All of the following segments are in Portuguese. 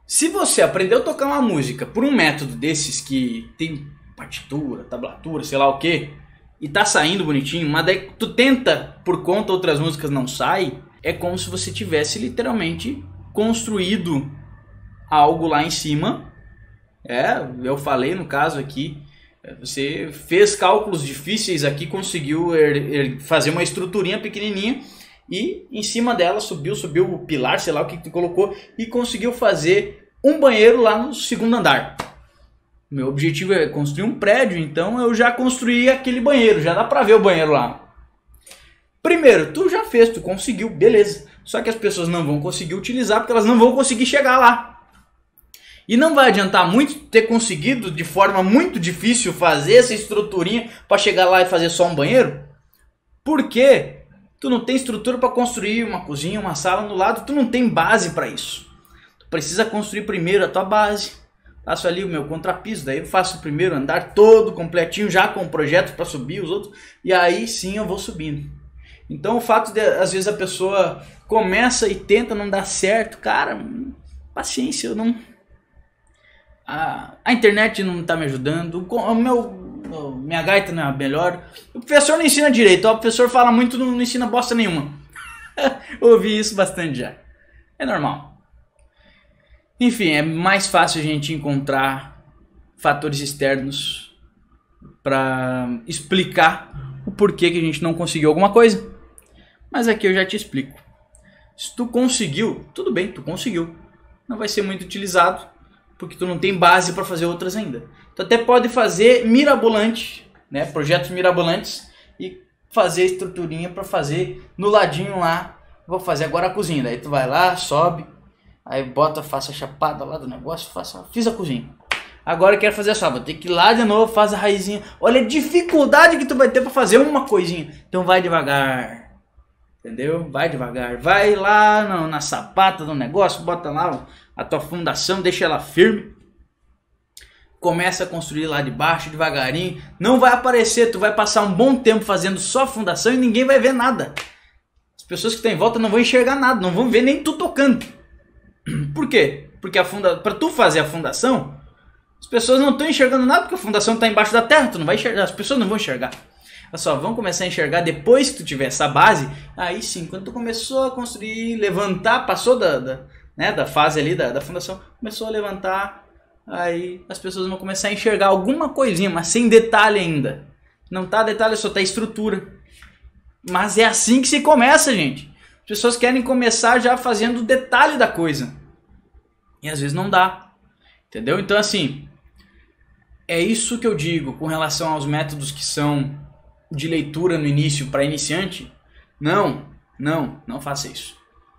Se você aprendeu a tocar uma música por um método desses que tem partitura, tablatura, sei lá o que, e tá saindo bonitinho, mas daí tu tenta por conta outras músicas não sai, é como se você tivesse literalmente construído algo lá em cima. Eu falei no caso aqui, você fez cálculos difíceis aqui, conseguiu fazer uma estruturinha pequenininha e em cima dela subiu o pilar, sei lá o que tu colocou, e conseguiu fazer um banheiro lá no segundo andar. Meu objetivo é construir um prédio, então eu já construí aquele banheiro, já dá pra ver o banheiro lá. Primeiro, tu já fez, tu conseguiu, beleza. Só que as pessoas não vão conseguir utilizar porque elas não vão conseguir chegar lá. E não vai adiantar muito ter conseguido de forma muito difícil fazer essa estruturinha para chegar lá e fazer só um banheiro. Porque tu não tem estrutura para construir uma cozinha, uma sala no lado, tu não tem base para isso. Tu precisa construir primeiro a tua base. Faço ali o meu contrapiso, daí eu faço o primeiro andar todo completinho, já com o projeto para subir os outros, e aí sim eu vou subindo. Então o fato de às vezes a pessoa começa e tenta, não dar certo, cara, paciência, eu não... A internet não está me ajudando, minha gaita não é a melhor, o professor não ensina direito, o professor fala muito, não ensina bosta nenhuma. Ouvi isso bastante já, é normal. Enfim, é mais fácil a gente encontrar fatores externos para explicar o porquê que a gente não conseguiu alguma coisa. Mas aqui eu já te explico. Se tu conseguiu, tudo bem, tu conseguiu. Não vai ser muito utilizado, porque tu não tem base para fazer outras ainda. Tu até pode fazer mirabolante, né? Projetos mirabolantes e fazer estruturinha para fazer no ladinho lá. Vou fazer agora a cozinha. Daí tu vai lá, sobe, aí bota, faça a chapada lá do negócio, fiz a cozinha. Agora eu quero fazer só, vou ter que ir lá de novo, faz a raizinha. Olha a dificuldade que tu vai ter para fazer uma coisinha. Então vai devagar, entendeu? Vai devagar. Vai lá na sapata do negócio, bota lá a tua fundação, deixa ela firme. Começa a construir lá de baixo, devagarinho. Não vai aparecer, tu vai passar um bom tempo fazendo só a fundação e ninguém vai ver nada. As pessoas que estão em volta não vão enxergar nada, não vão ver nem tu tocando. Por quê? Porque para tu fazer a fundação, as pessoas não estão enxergando nada porque a fundação está embaixo da terra, tu não vai enxergar, as pessoas não vão enxergar. Elas só vão começar a enxergar depois que tu tiver essa base. Aí sim, quando tu começou a construir, levantar, passou da fase ali da fundação, começou a levantar, aí as pessoas vão começar a enxergar alguma coisinha, mas sem detalhe ainda. Não tá detalhe, só tá estrutura. Mas é assim que se começa, gente. As pessoas querem começar já fazendo o detalhe da coisa. E às vezes não dá. Entendeu? Então assim, é isso que eu digo com relação aos métodos que são de leitura no início para iniciante. Não faça isso.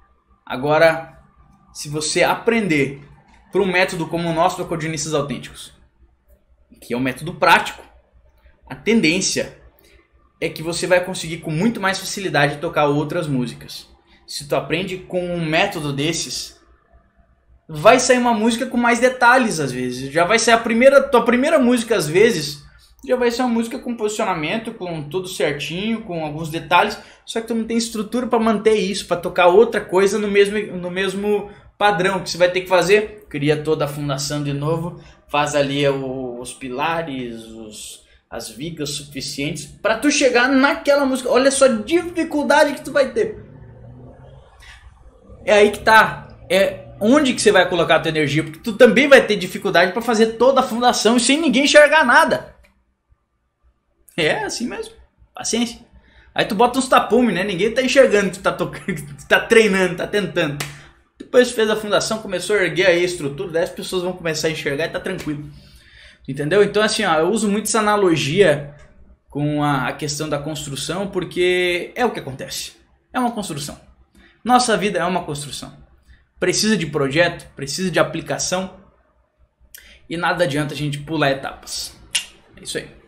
Agora, se você aprender por um método como o nosso do Acordeonistas Autênticos, que é um método prático, a tendência é que você vai conseguir com muito mais facilidade tocar outras músicas. Se tu aprende com um método desses, vai sair uma música com mais detalhes às vezes. Já vai ser tua primeira música às vezes, já vai ser uma música com posicionamento, com tudo certinho, com alguns detalhes, só que tu não tem estrutura para manter isso, para tocar outra coisa no mesmo padrão que você vai ter que fazer. Cria toda a fundação de novo, faz ali os pilares, as vigas suficientes para tu chegar naquela música. Olha só a dificuldade que tu vai ter. É aí que tá. É onde que você vai colocar a tua energia, porque tu também vai ter dificuldade para fazer toda a fundação sem ninguém enxergar nada. É assim mesmo. Paciência. Aí tu bota uns tapumes, né? Ninguém tá enxergando que tu tá tocando, que tu tá treinando, tá tentando. Depois fez a fundação, começou a erguer aí a estrutura, daí as pessoas vão começar a enxergar e tá tranquilo. Entendeu? Então assim, ó, eu uso muito essa analogia com a questão da construção, porque é o que acontece. É uma construção. Nossa vida é uma construção. Precisa de projeto, precisa de aplicação e nada adianta a gente pular etapas. É isso aí.